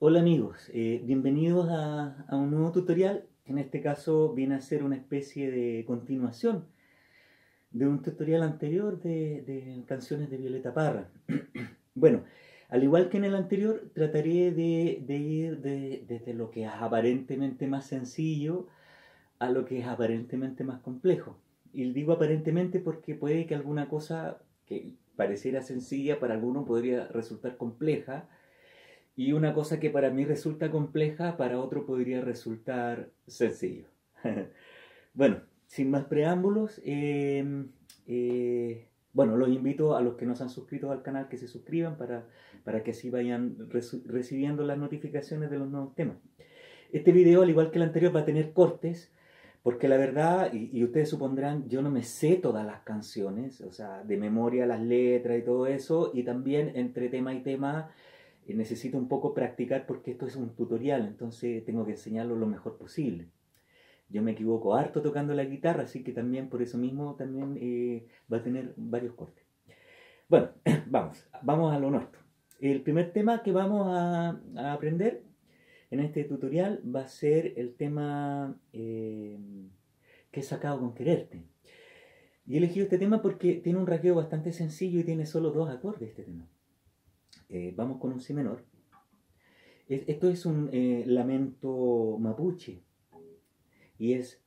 Hola amigos, bienvenidos a un nuevo tutorial. En este caso viene a ser una especie de continuación de un tutorial anterior de canciones de Violeta Parra. Bueno, al igual que en el anterior, trataré de ir desde lo que es aparentemente más sencillo a lo que es aparentemente más complejo. Y digo aparentemente porque puede que alguna cosa que pareciera sencilla para alguno podría resultar compleja, y una cosa que para mí resulta compleja, para otro podría resultar sencillo. Bueno, sin más preámbulos, bueno, los invito a los que no se han suscrito al canal que se suscriban para que así vayan recibiendo las notificaciones de los nuevos temas. Este video, al igual que el anterior, va a tener cortes, porque la verdad, y ustedes supondrán, yo no me sé todas las canciones, o sea, de memoria las letras y todo eso, y también entre tema y tema necesito un poco practicar porque esto es un tutorial, entonces tengo que enseñarlo lo mejor posible. Yo me equivoco harto tocando la guitarra, así que también por eso mismo también va a tener varios cortes. Bueno, vamos a lo nuestro. El primer tema que vamos a aprender en este tutorial va a ser el tema que he sacado con quererte. Y he elegido este tema porque tiene un rasgueo bastante sencillo y tiene solo dos acordes este tema. Vamos con un si menor. Esto es un lamento mapuche y es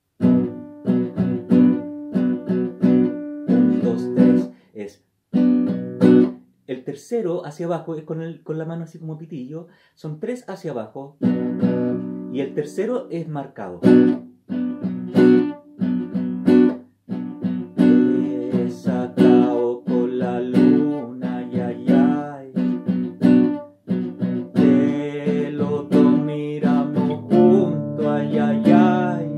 1, 2, 3, es el tercero hacia abajo, es con la mano así como pitillo, son 3 hacia abajo y el tercero es marcado. He sacado con la luna, ay, ay, ay. Del otro miramos junto, ay, ay, ay.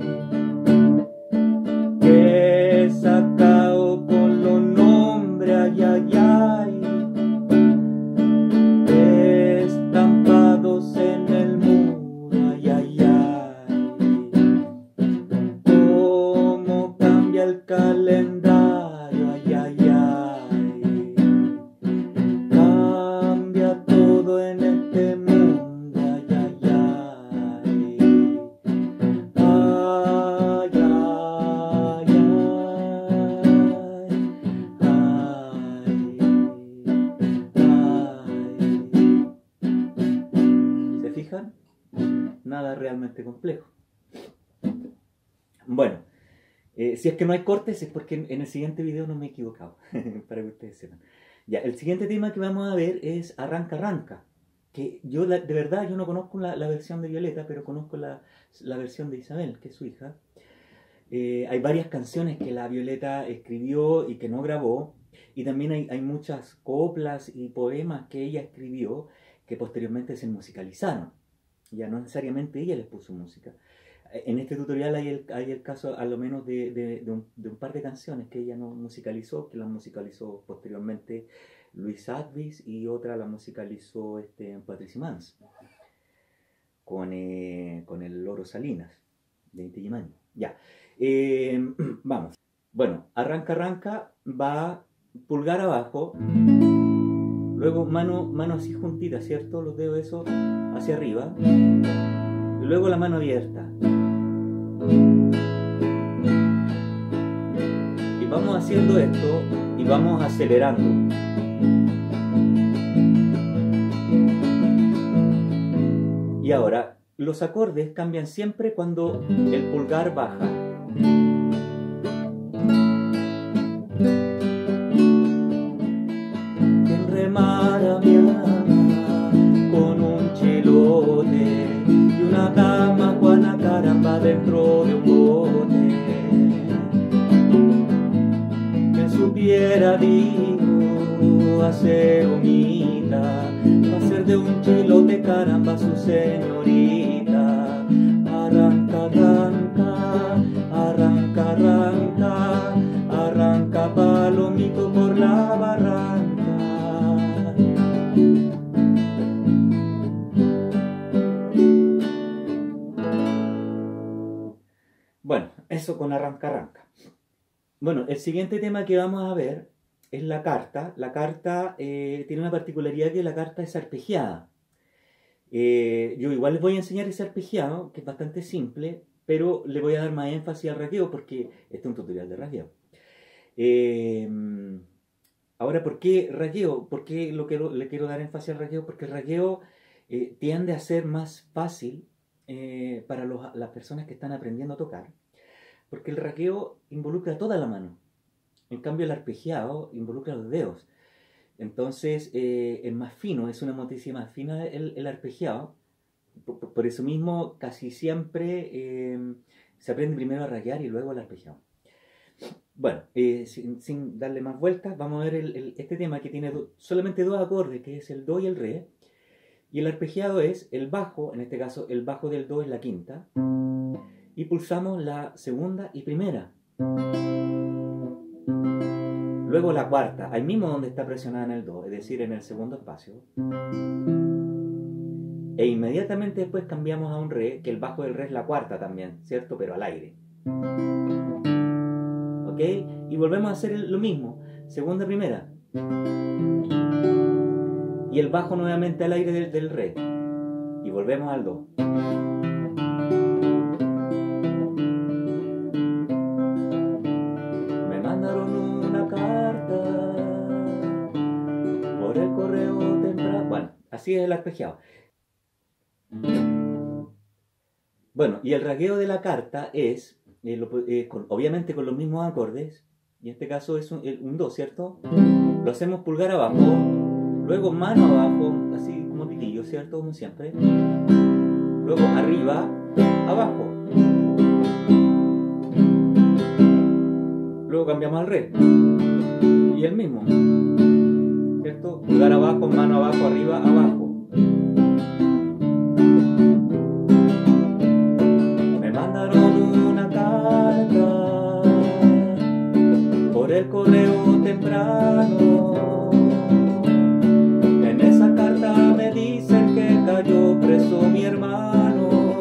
He sacado con los nombres, ay, ay, ay. Estampados en el muro, ay, ay, ay. Cómo cambia el calendario, ay, ay, ay. Cambia todo en este mundo, ay, ay, ay. Ay, ay, ay, ay. ¿Se fijan? Nada realmente complejo. Bueno, si es que no hay cortes es porque en el siguiente video no me he equivocado, para que ustedes sepan. Ya, el siguiente tema que vamos a ver es Arranca Arranca, que yo de verdad yo no conozco la versión de Violeta, pero conozco la versión de Isabel, que es su hija. Hay varias canciones que la Violeta escribió y que no grabó, y también hay muchas coplas y poemas que ella escribió que posteriormente se musicalizaron. Ya no necesariamente ella les puso música. En este tutorial hay el caso a lo menos de un par de canciones que ella no musicalizó, que las musicalizó posteriormente Luis Advis, y otra la musicalizó Patricia Mans con el Loro Salinas de Inti Illimani. Ya, vamos. Bueno, Arranca Arranca va pulgar abajo, luego mano así juntita, ¿cierto? Los dedos eso hacia arriba, y luego la mano abierta. Y vamos haciendo esto y vamos acelerando. Y ahora, los acordes cambian siempre cuando el pulgar baja. Quien remara mi ama con un chilote y una dama Juana caramba dentro de un bote. Quien supiera, digo, hacer humita, hacer de un chilote caramba su señorita. Arranca, arranca, arranca, arranca, arranca palomito por la barranca. Bueno, eso con Arranca Arranca. Bueno, el siguiente tema que vamos a ver es la carta. La carta tiene una particularidad, que la carta es arpegiada. Yo igual les voy a enseñar ese arpegiado, que es bastante simple, pero le voy a dar más énfasis al rasgueo porque este es un tutorial de rasgueo. Eh, Ahora, ¿por qué rasgueo? ¿Por qué le quiero dar énfasis al rasgueo? Porque el rasgueo tiende a ser más fácil para las personas que están aprendiendo a tocar, porque el rasgueo involucra toda la mano. En cambio, el arpegiado involucra los dedos. Entonces, es más fino, es una motricidad más fina el arpegiado. Por eso mismo, casi siempre se aprende primero a rasguear y luego el arpegiado. Bueno, sin darle más vueltas, vamos a ver este tema que tiene solamente dos acordes, que es el do y el re. Y el arpegiado es el bajo, en este caso el bajo del do es la quinta. Y pulsamos la segunda y primera. Luego la cuarta, ahí mismo donde está presionada en el do, es decir, en el segundo espacio. E inmediatamente después cambiamos a un re, que el bajo del re es la cuarta también, ¿cierto? Pero al aire. ¿Ok? Y volvemos a hacer lo mismo, segunda, primera. Y el bajo nuevamente al aire del re. Y volvemos al do. Me mandaron una carta por el correo temprano. Bueno, así es el arpegiado. Bueno, y el rasgueo de la carta es, obviamente con los mismos acordes, y en este caso es un do, ¿cierto? Lo hacemos pulgar abajo, luego mano abajo, así como pitillo, ¿cierto? Como siempre. Luego arriba, abajo. Luego cambiamos al re. Y el mismo, ¿cierto? Pulgar abajo, mano abajo, arriba, abajo. El correo temprano, en esa carta me dicen que cayó preso mi hermano,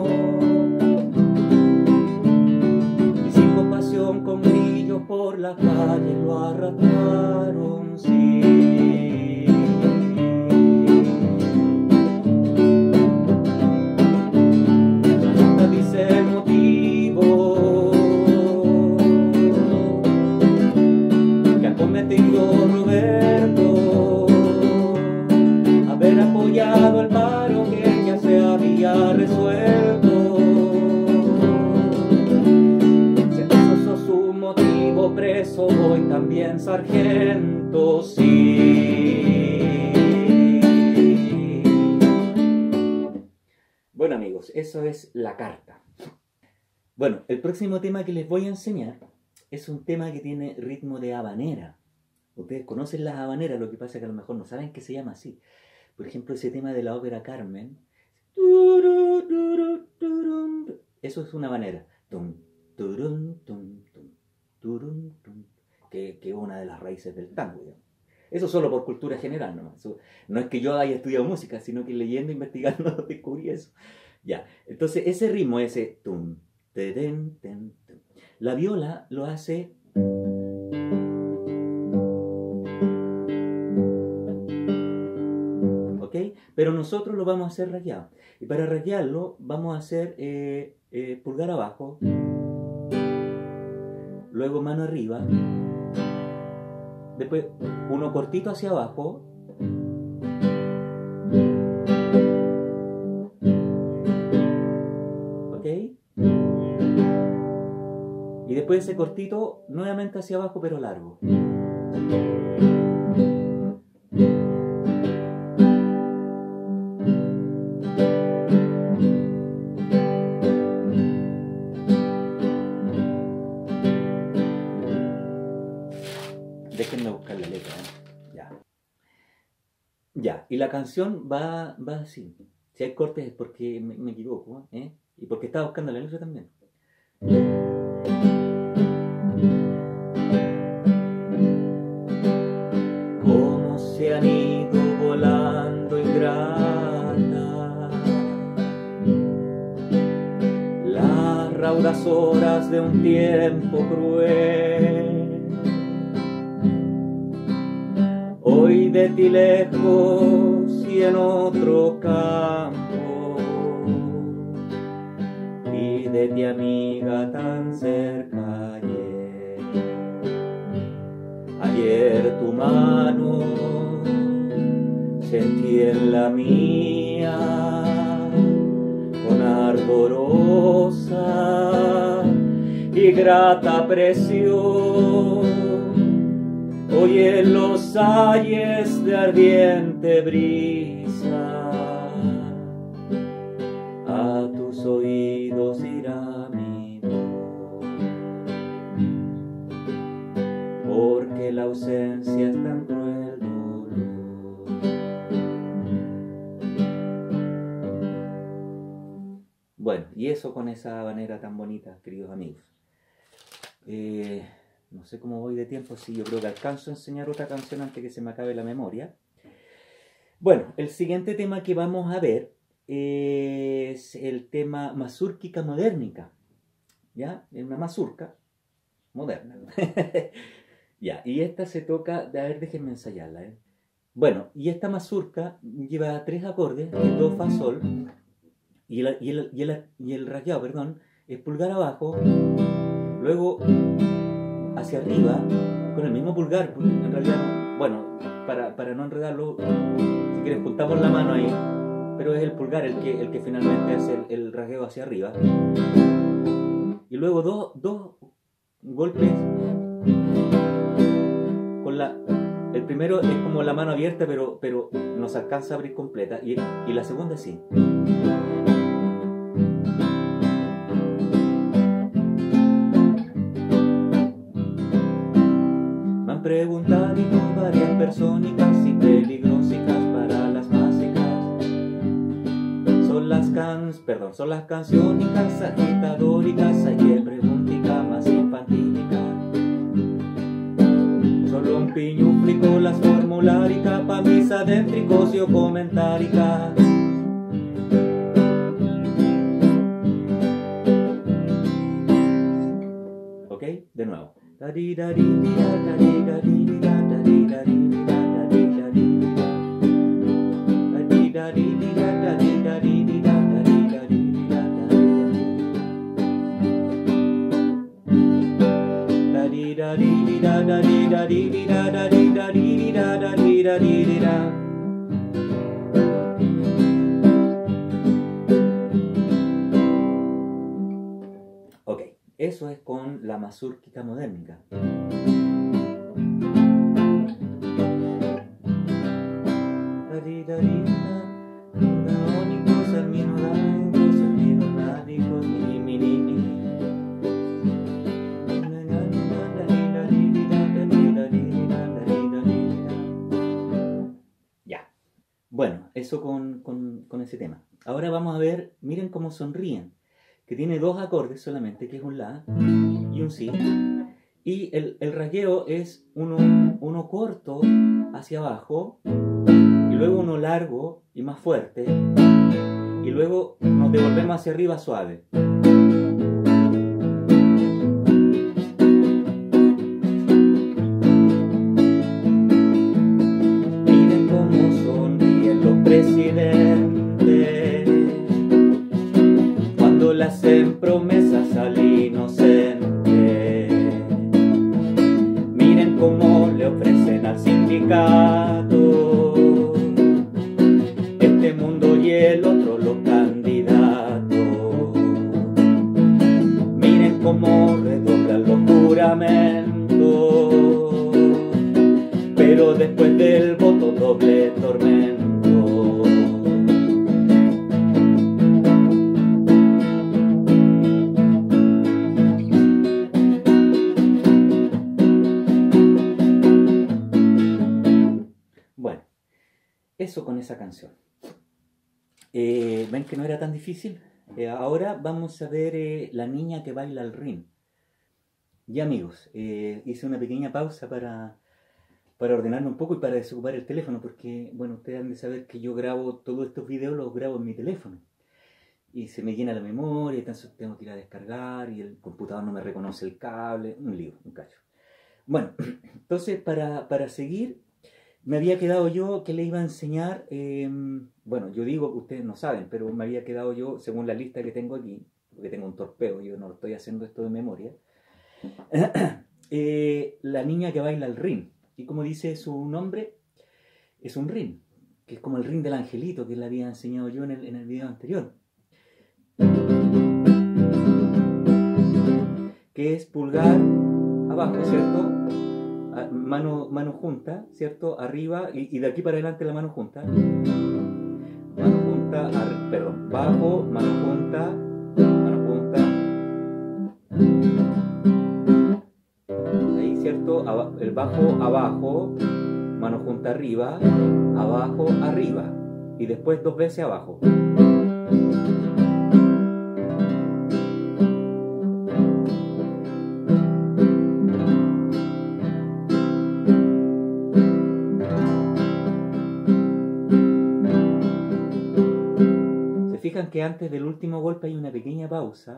y sin compasión con grillos por la calle lo arrastraron, sí. La carta dice el motivo cometido Roberto, haber apoyado el paro que ya se había resuelto. Si acaso sos un motivo preso, voy también sargento, sí. Bueno amigos, eso es la carta. Bueno, el próximo tema que les voy a enseñar es un tema que tiene ritmo de habanera. Ustedes conocen las habaneras, lo que pasa es que a lo mejor no saben que se llama así. Por ejemplo, ese tema de la ópera Carmen. Eso es una habanera. Que es una de las raíces del tango, digamos. Eso solo por cultura general, ¿no? Eso, no es que yo haya estudiado música, sino que leyendo, investigando, descubrí eso. Ya, entonces ese ritmo, ese tum, ten, ten, ten. La viola lo hace ¿ok? Pero nosotros lo vamos a hacer rasgueado. Y para rasguearlo vamos a hacer pulgar abajo, luego mano arriba, después uno cortito hacia abajo, ¿ok? Y después ese cortito nuevamente hacia abajo pero largo. Déjenme buscar la letra, ¿eh? Ya. Ya, y la canción va así. Si hay cortes es porque me equivoco, ¿eh? Y porque estaba buscando la letra también. Cómo se han ido volando ingrata las raudas horas de un tiempo cruel. Hoy de ti lejos y en otro campo de ti amiga tan cerca ayer. Ayer tu mano sentí en la mía con ardorosa y grata presión. Hoy en los ayes de ardiente brisa a tus oídos irá mi voz, porque la ausencia es tan cruel dolor. Bueno, y eso con esa habanera tan bonita, queridos amigos. No sé cómo voy de tiempo, sí, yo creo que alcanzo a enseñar otra canción antes que se me acabe la memoria. Bueno, el siguiente tema que vamos a ver es el tema Mazurkica Modernica. ¿Ya? Es una mazurca moderna. Ya, y esta se toca, a ver, déjenme ensayarla. Bueno, y esta mazurca lleva 3 acordes, el do, fa, sol, y el rasgueado, perdón, es pulgar abajo, luego hacia arriba, con el mismo pulgar, porque en realidad, no, bueno, para no enredarlo, si quieres juntamos la mano ahí, pero es el pulgar el que finalmente hace el rasgueo hacia arriba. Y luego dos golpes con el primero es como la mano abierta, pero no se alcanza a abrir completa, y la segunda sí. Me han preguntado varias persónicas y peligrosicas para las básicas. Son las canciónicas, agitadóricas, hay que preguntica más infantílica. Solo un piñuflico, las formuláricas, pa' mis adéntricos y o comentáricas. ¿Ok? De nuevo. Ok, eso es con la mazurquita modernica. Ya, bueno, eso con ese tema. Ahora vamos a ver, miren cómo sonríen, que tiene 2 acordes solamente, que es un la y un si. Y el rasgueo es uno corto hacia abajo, y luego uno largo y más fuerte, y luego nos devolvemos hacia arriba suave. Miren cómo sonríen los presidentes cuando le hacen promesas al inocente. Miren cómo le ofrecen al sindicato este mundo y el otro los candidatos. Miren cómo redoblan los juramentos, pero después del voto doble tormento. Bueno, eso con esa canción. ¿Ven que no era tan difícil? Ahora vamos a ver La niña que baila al rin. Ya amigos, hice una pequeña pausa para ordenarme un poco y para desocupar el teléfono, porque, bueno, ustedes han de saber que yo grabo todos estos videos, los grabo en mi teléfono. Y se me llena la memoria, entonces tengo que ir a descargar y el computador no me reconoce el cable, un lío, un cacho. Bueno, entonces para seguir, me había quedado yo que le iba a enseñar, bueno, yo digo que ustedes no saben, pero me había quedado yo, según la lista que tengo aquí, porque tengo un torpeo, yo no estoy haciendo esto de memoria. La niña que baila el rin. Y como dice su nombre, es un rin, que es como el rin del angelito que le había enseñado yo en el video anterior. Que es pulgar abajo, ¿cierto? Mano junta, ¿cierto? Arriba y de aquí para adelante la mano junta. Mano junta, perdón, bajo, mano junta, mano junta. Ahí, ¿cierto? El bajo abajo, mano junta arriba, abajo, arriba. Y después 2 veces abajo. Fijan que antes del último golpe hay una pequeña pausa.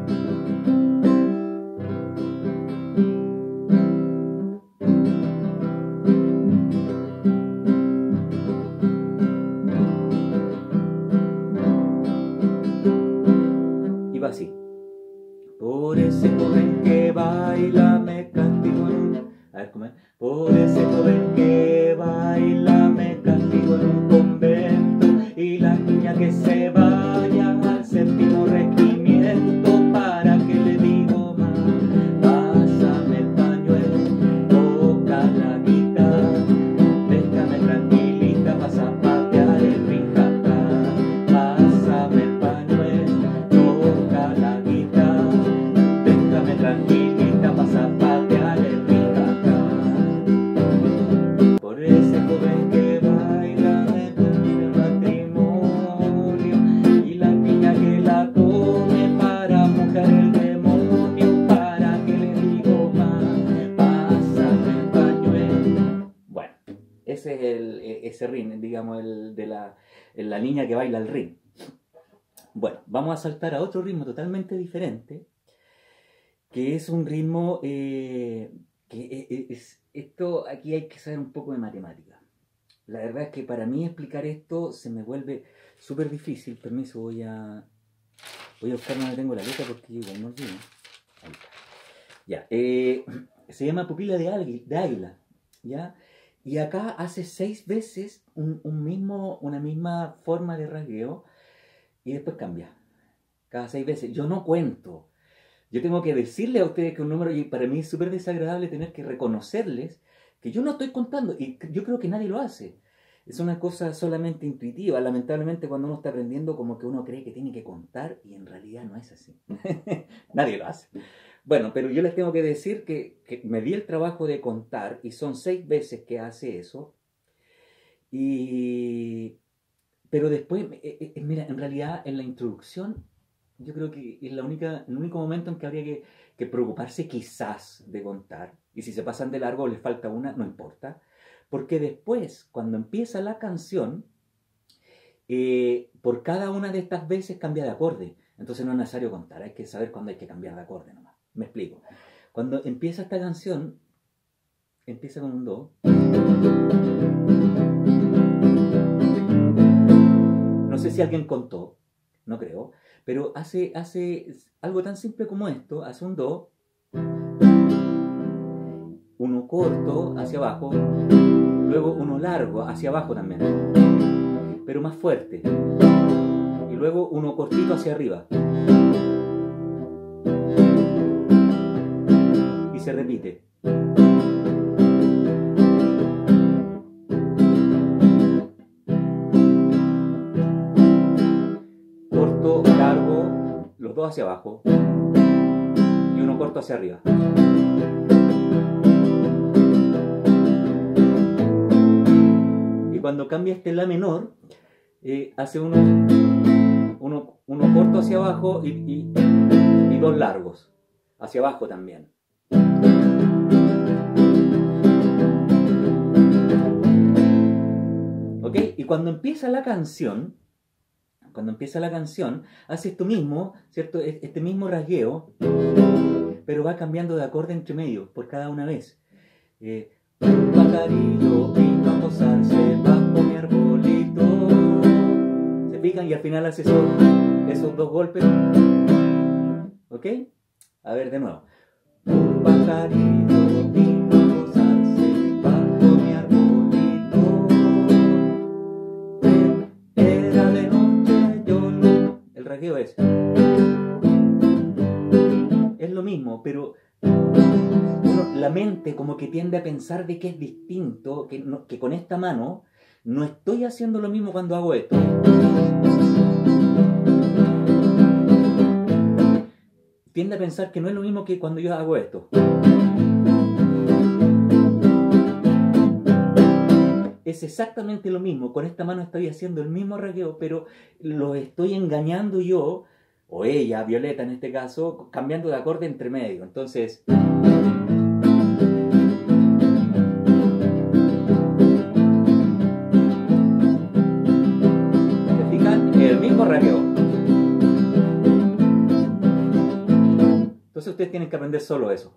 Y va así. Por ese joven que baila me castigo en un... A ver, ¿cómo es? Por ese joven que baila me castigo en un convento. Y la niña que se vaya al séptimo regimiento, ¿para qué le digo más? Pásame el pañuelo, toca la guitarra, déjame tranquilita pa' zapatear el rijata. Pásame el pañuelo, toca la guitarra, déjame tranquilita pa' zapatear el rijata. Por ese joven que baila me termina el matrimonio, y la niña que la tome para mojar el demonio, ¿para qué le digo más? Pásame el pañuelo. Bueno, ese es ese rin, digamos, el de la niña que baila el rin. Bueno, vamos a saltar a otro ritmo totalmente diferente, que es un ritmo esto aquí hay que saber un poco de matemática. La verdad es que para mí explicar esto se me vuelve súper difícil. Permiso, voy a buscar donde tengo la letra porque igual no olvido. Ahí está. Ya, se llama pupila de águila, ¿ya? Y acá hace 6 veces una misma forma de rasgueo y después cambia. Cada 6 veces. Yo no cuento. Yo tengo que decirle a ustedes que un número, y para mí es súper desagradable tener que reconocerles que yo no estoy contando, y yo creo que nadie lo hace. Es una cosa solamente intuitiva. Lamentablemente cuando uno está aprendiendo como que uno cree que tiene que contar y en realidad no es así. Nadie lo hace. Bueno, pero yo les tengo que decir que me di el trabajo de contar y son 6 veces que hace eso. Pero después, mira, en realidad en la introducción yo creo que es el único momento en que habría que preocuparse quizás de contar. Y si se pasan de largo o les falta una, no importa. Porque después, cuando empieza la canción, por cada una de estas veces cambia de acorde. Entonces no es necesario contar, hay que saber cuándo hay que cambiar de acorde nomás. Me explico. Cuando empieza esta canción, empieza con un do. No sé si alguien contó, no creo. Pero hace algo tan simple como esto, hace un do, uno corto hacia abajo, luego uno largo hacia abajo también, pero más fuerte, y luego uno cortito hacia arriba, y se repite. Corto, largo, los dos hacia abajo y uno corto hacia arriba. Y cuando cambia este la menor, hace uno corto hacia abajo y dos largos hacia abajo también. ¿Ok? Y cuando empieza la canción, hace esto mismo, ¿cierto? Este mismo rasgueo, pero va cambiando de acorde entre medio por cada una vez. Un pajarillo vino a posarse bajo mi arbolito. ¿Se fijan? Y al final hace esos 2 golpes. ¿Ok? A ver, de nuevo. Un pajarito vino a posarse bajo mi arbolito. Era de noche, yo no... El rasgueo es lo mismo, pero la mente como que tiende a pensar de que es distinto, que con esta mano no estoy haciendo lo mismo cuando hago esto. Tiende a pensar que no es lo mismo que cuando yo hago esto. Es exactamente lo mismo. Con esta mano estoy haciendo el mismo rasgueo, pero lo estoy engañando yo, o ella, Violeta en este caso, cambiando de acorde entre medio. Entonces... ¿Se fijan? El mismo rasgueo. Entonces ustedes tienen que aprender solo eso.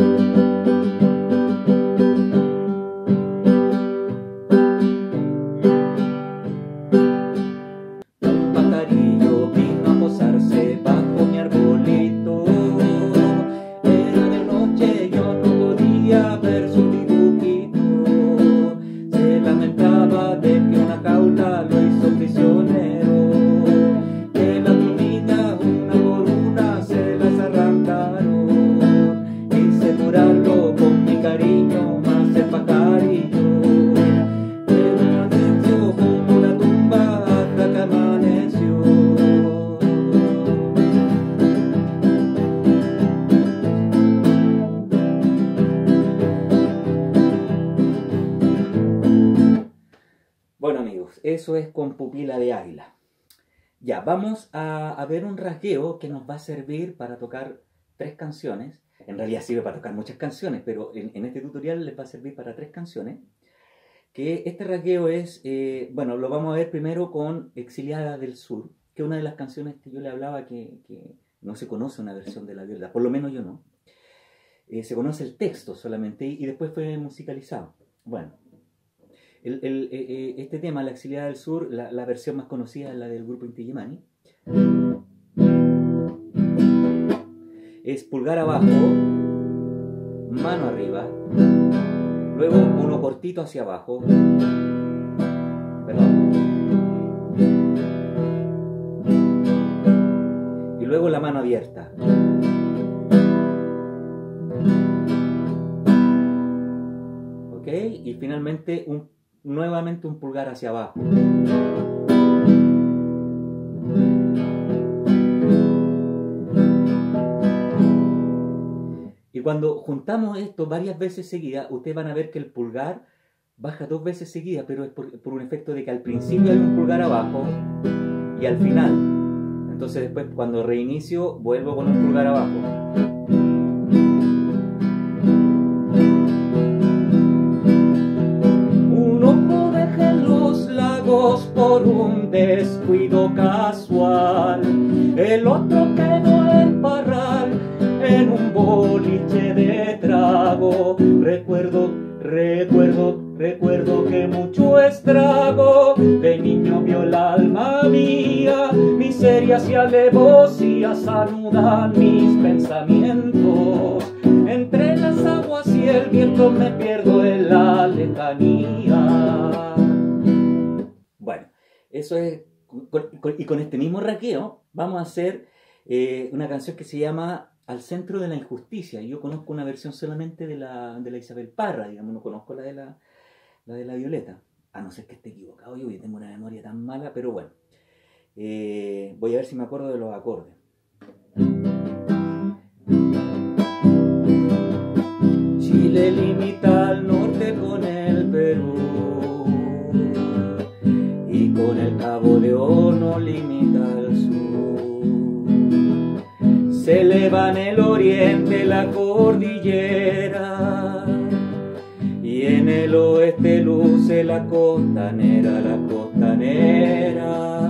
Un pajarillo vino a posarse bajo mi arbolito. Era de noche, yo no podía ver su dibujito. Se lamentaba de que una jaula lo hizo prisionero. Que las plumitas una por una se las arrancaron. Quise curarlo con mi cariño, más el pajarillo. Pero silencio como una tumba hasta que amaneció. Bueno amigos, eso es con Pupila de Águila. Ya, vamos a ver un rasgueo que nos va a servir para tocar 3 canciones. En realidad sirve para tocar muchas canciones, pero en este tutorial les va a servir para 3 canciones. Que este rasgueo es, bueno, lo vamos a ver primero con Exiliada del Sur, que es una de las canciones que yo le hablaba que no se conoce una versión de La Viola, por lo menos yo no. Se conoce el texto solamente y después fue musicalizado. Bueno, este tema, La Exiliada del Sur, la versión más conocida es la del grupo Inti Illimani. Es pulgar abajo, mano arriba, luego uno cortito hacia abajo, perdón, y luego la mano abierta. ¿Ok? Y finalmente nuevamente un pulgar hacia abajo. Y cuando juntamos esto varias veces seguidas, ustedes van a ver que el pulgar baja 2 veces seguidas, pero es por un efecto de que al principio hay un pulgar abajo y al final. Entonces después cuando reinicio vuelvo con un pulgar abajo. Un ojo deja en los lagos por un descuido casual, el otro quedó en Parral en un boliche de trago. Recuerdo que mucho estrago de niño vio el alma mía, miserias y alevosías anudan mis pensamientos. Entre las aguas y el viento me pierdo en la lejanía. Bueno, eso es, y con este mismo rasgueo vamos a hacer una canción que se llama Al centro de la injusticia. Yo conozco una versión solamente de la Isabel Parra, digamos, no conozco la de la Violeta, a no ser que esté equivocado yo tengo una memoria tan mala, pero bueno, voy a ver si me acuerdo de los acordes. Chile limita al norte con el Perú y con el Cabo de Horno limita al sur. Se eleva en el oriente la cordillera y en el oeste luce la costanera, la costanera.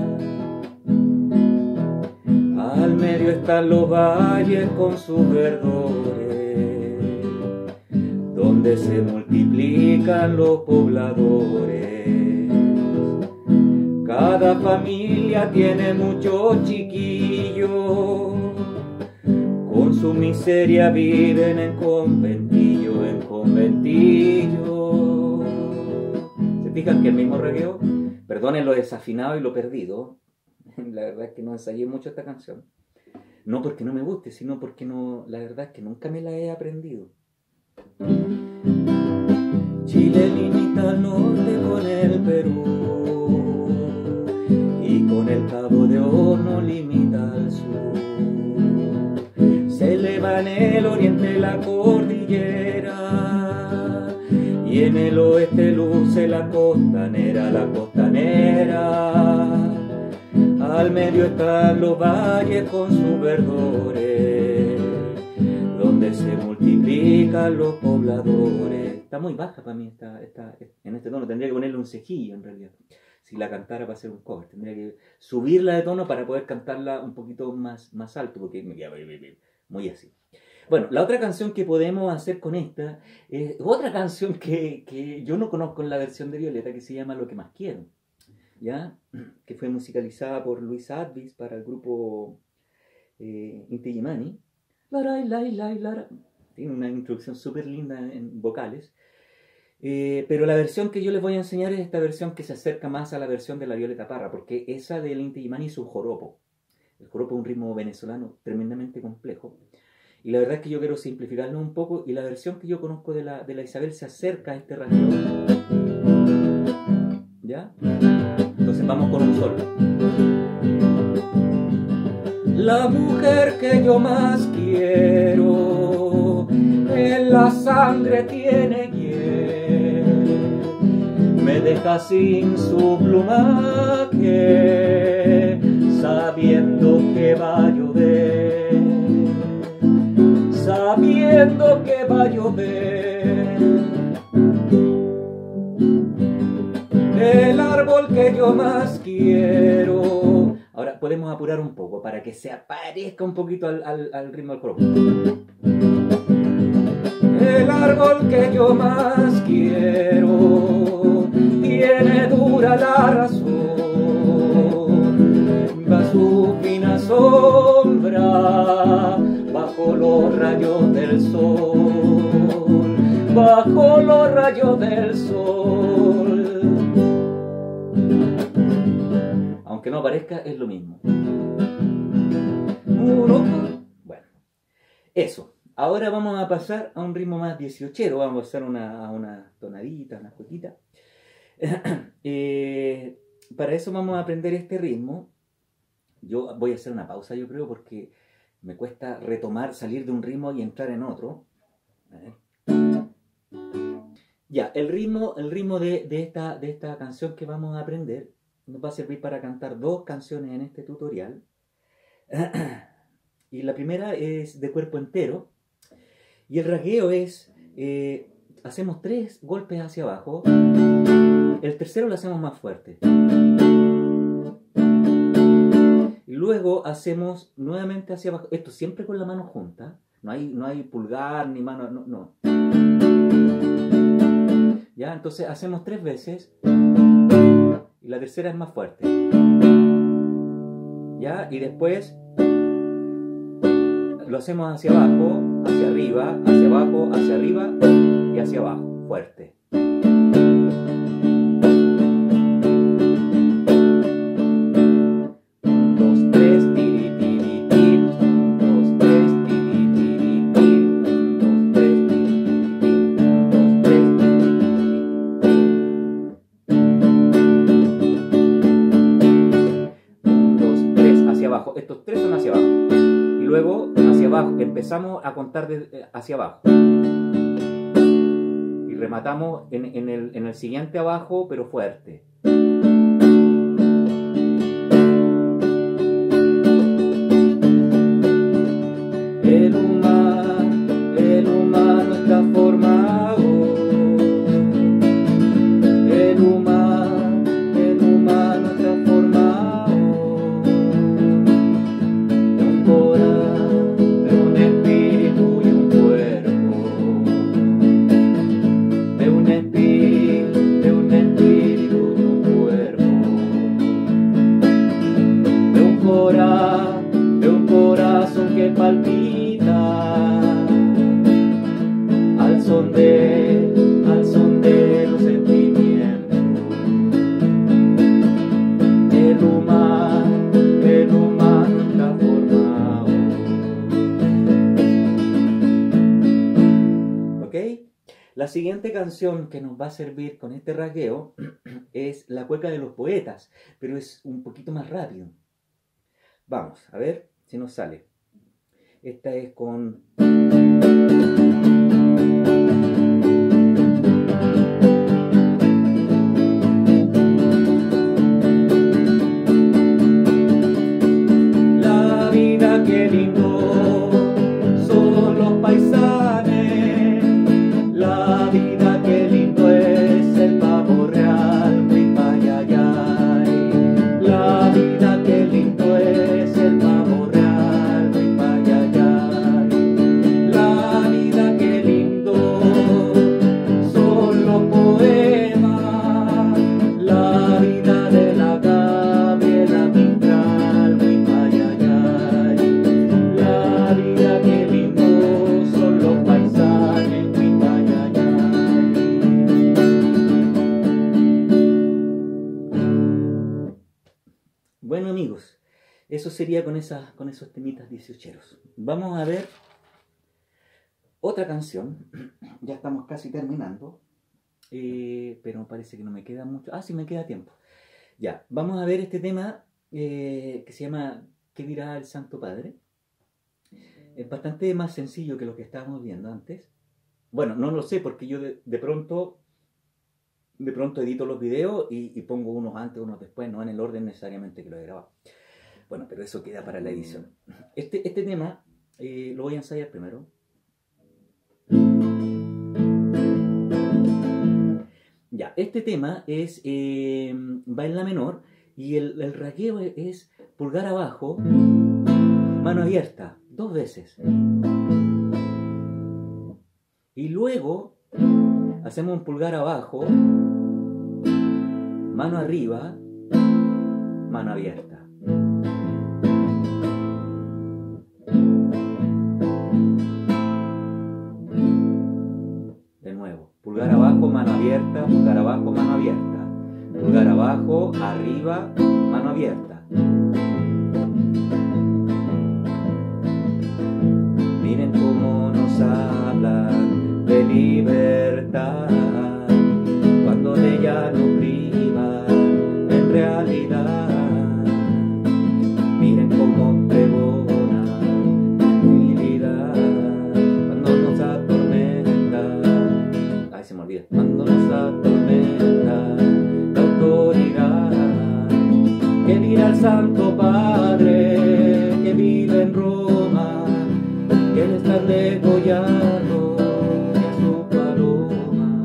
Al medio están los valles con sus verdores, donde se multiplican los pobladores. Cada familia tiene muchos chiquillos, su miseria viven en conventillo, en conventillo. ¿Se fijan que el mismo regueo? Perdonen lo desafinado y lo perdido. La verdad es que no ensayé mucho esta canción. No porque no me guste, sino porque no, la verdad es que nunca me la he aprendido. Chile limita al norte con el Perú y con el Cabo de Horno limita al sur. Se eleva en el oriente la cordillera y en el oeste luce la costanera, la costanera. Al medio están los valles con sus verdores, donde se multiplican los pobladores. Está muy baja para mí en este tono. Tendría que ponerle un cejillo en realidad. Si la cantara para hacer un cover, tendría que subirla de tono para poder cantarla un poquito más alto, porque me queda muy así. Bueno, la otra canción que podemos hacer con esta es otra canción que yo no conozco en la versión de Violeta, que se llama Lo que más quiero, ¿ya? Que fue musicalizada por Luis Advis para el grupo Inti Illimani. Tiene una introducción súper linda en vocales. Pero la versión que yo les voy a enseñar es esta versión que se acerca más a la versión de la Violeta Parra, porque esa del Inti Illimani es un joropo. El joropo es un ritmo venezolano tremendamente complejo. Y la verdad es que yo quiero simplificarlo un poco, y la versión que yo conozco de la Isabel se acerca a este rasgueo. ¿Ya? Entonces vamos con un solo. La mujer que yo más quiero en la sangre tiene hiel, me deja sin su plumaje, sabiendo que va a llover, sabiendo que va a llover. El árbol que yo más quiero. Ahora podemos apurar un poco para que se parezca un poquito al ritmo del joropo. El árbol que yo más quiero tiene dura la razón, va su fina sombra bajo los rayos del sol, bajo los rayos del sol. Aunque no parezca, es lo mismo. Bueno, eso. Ahora vamos a pasar a un ritmo más 18ero. Vamos a hacer una tonadita, una cuequita. Para eso vamos a aprender este ritmo. Yo voy a hacer una pausa, yo creo, porque me cuesta retomar, salir de un ritmo y entrar en otro. Ya, el ritmo de esta canción que vamos a aprender nos va a servir para cantar dos canciones en este tutorial. Y la primera es de cuerpo entero. Y el rasgueo es, hacemos 3 golpes hacia abajo. El tercero lo hacemos más fuerte. Y luego hacemos nuevamente hacia abajo. Esto siempre con la mano junta. No hay pulgar ni mano, no. ¿Ya? Entonces hacemos 3 veces. Y la tercera es más fuerte. ¿Ya? Y después lo hacemos hacia abajo, hacia arriba, hacia abajo, hacia arriba y hacia abajo, fuerte. 2, 3, tiri, tiri, tin. 2, 3, tiri, tiri, tin. 2, 3, tiri, tiri, tin. 2, 3, 1, 2, 3, hacia abajo. Estos 3 son hacia abajo. Y luego hacia abajo, empezamos a contar hacia abajo y rematamos en el siguiente abajo, pero fuerte. El humano está formado, el humano está formado de un corazón, de un espíritu y un cuerpo, de un espíritu y un cuerpo. siguiente canción que nos va a servir con este rasgueo es La Cueca de los Poetas, pero es un poquito más rápido. Vamos, a ver si nos sale. Esta es con... La vida que lindo son los paisanes, la vida que lindo es el pavo real, muy payayay. La vida que lindo es el pavo real, muy payayay. La vida que lindo son los poemas, la vida de la Gabriela Mistral, muy payayay. La vida que lindo son los paisajes, muy payayay. Bueno, amigos, eso sería con esos temitas 18eros. Vamos a ver otra canción. Ya estamos casi terminando, pero parece que no me queda mucho. Ah, sí, me queda tiempo. Ya, vamos a ver este tema que se llama ¿Qué dirá el Santo Padre? Es bastante más sencillo que lo que estábamos viendo antes. Bueno, no lo sé porque yo de pronto edito los videos y pongo unos antes, unos después, no en el orden necesariamente que lo he grabado. Bueno, pero eso queda para la edición. Este tema lo voy a ensayar primero. Ya, este tema es va en la menor y el rasgueo es pulgar abajo, mano abierta, 2 veces. Y luego hacemos un pulgar abajo, mano arriba, mano abierta. De nuevo, pulgar abajo, mano abierta, pulgar abajo, mano abierta. Pulgar abajo, arriba, mano abierta. Miren cómo nos hablan de libertad, cuando de ella nos privan en realidad. Miren cómo pregonan tranquilidad, cuando nos atormenta. Ay, se me olvida. Cuando nos atormenta la autoridad. ¿Qué dirá el Santo Padre que vive en Roma? Que él está degollado y a su paloma.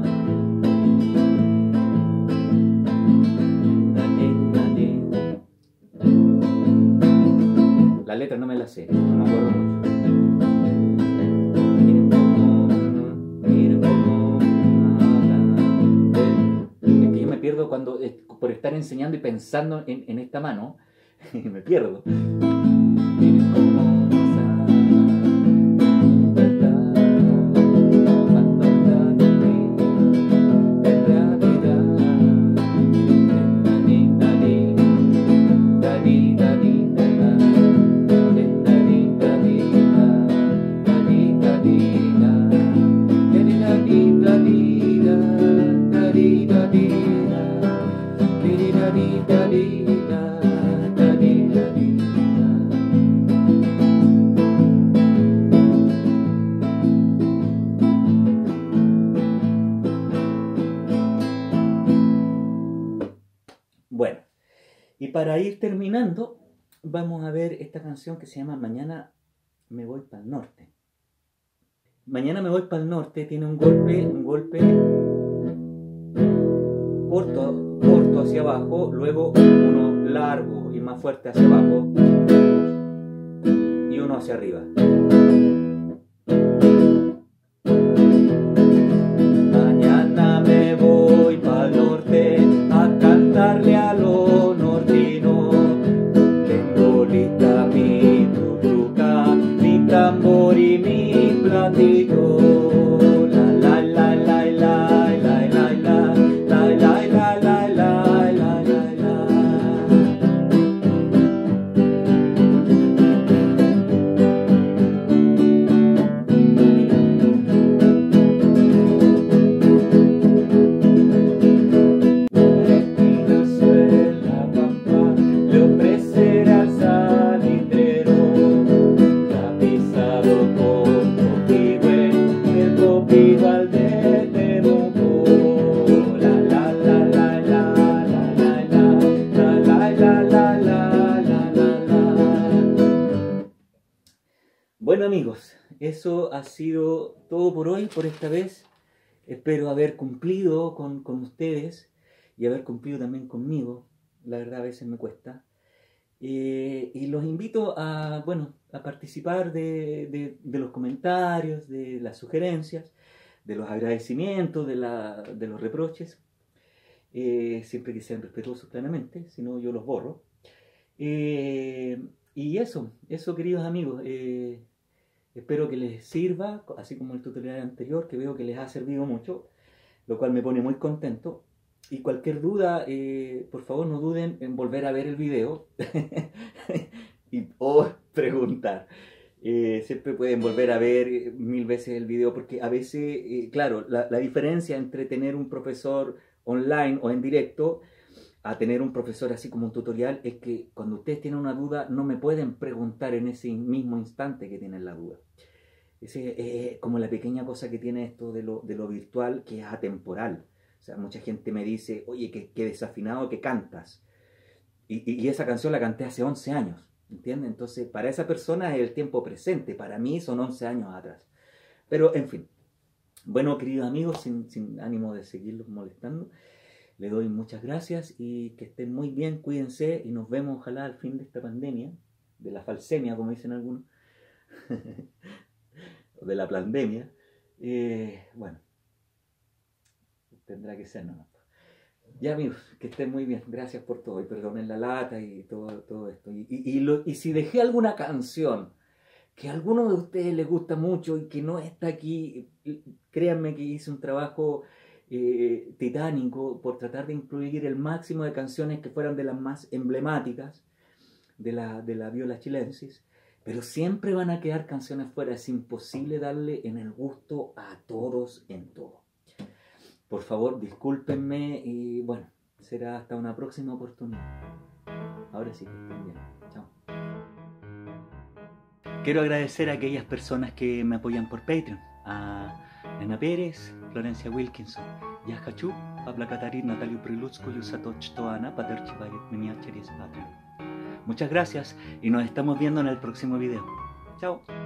La letra no me la sé, no me acuerdo mucho. Miren cómo habla. Es que yo me pierdo cuando, por estar enseñando y pensando en esta mano, me pierdo. Miren cómo Bueno, y para ir terminando, vamos a ver esta canción que se llama Mañana me voy para el norte. Mañana me voy para el norte tiene un golpe corto hacia abajo, luego uno largo y más fuerte hacia abajo y uno hacia arriba. Mañana me voy para el norte a cantarle a los nortinos. Tengo lista mi truca, mi tambor y mi platillo. La la la la la la la la la la la la la la la. Bueno amigos, eso ha sido todo por hoy, por esta vez. Espero haber cumplido con ustedes y haber cumplido también conmigo. La verdad a veces me cuesta. Y los invito a, bueno, a participar de los comentarios, de las sugerencias, de los agradecimientos, de los reproches. Siempre que sean respetuosos claramente, si no yo los borro. Y eso queridos amigos. Espero que les sirva, así como el tutorial anterior, que veo que les ha servido mucho, lo cual me pone muy contento. Y cualquier duda, por favor no duden en volver a ver el video o preguntar. Siempre pueden volver a ver 1000 veces el video, porque a veces, claro, la diferencia entre tener un profesor online o en directo a tener un profesor así como un tutorial es que cuando ustedes tienen una duda no me pueden preguntar en ese mismo instante que tienen la duda. Ese es como la pequeña cosa que tiene esto de lo virtual, que es atemporal. O sea, mucha gente me dice, oye, qué desafinado que cantas. Y esa canción la canté hace 11 años, ¿entiendes? Entonces, para esa persona es el tiempo presente, para mí son 11 años atrás. Pero, en fin. Bueno, queridos amigos, sin ánimo de seguirlos molestando, les doy muchas gracias y que estén muy bien, cuídense y nos vemos ojalá al fin de esta pandemia, de la falsemia, como dicen algunos, o de la pandemia. Bueno, tendrá que ser nomás. Ya amigos, que estén muy bien, gracias por todo y perdonen la lata y todo esto. Y si dejé alguna canción que a alguno de ustedes les gusta mucho y que no está aquí, créanme que hice un trabajo titánico por tratar de incluir el máximo de canciones que fueran de las más emblemáticas de la viola chilensis, pero siempre van a quedar canciones fuera, es imposible darle en el gusto a todos en todo. Por favor, discúlpenme y bueno, será hasta una próxima oportunidad. Ahora sí, que estén bien. Chao. Quiero agradecer a aquellas personas que me apoyan por Patreon. A Nena Pérez, Florencia Wilkinson, Yahachu, Pabla Catarín, Natalio Priluzco, Yusatoch Toana, Paterchi Bayet, Miniacheris Patreon. Muchas gracias y nos estamos viendo en el próximo video. Chao.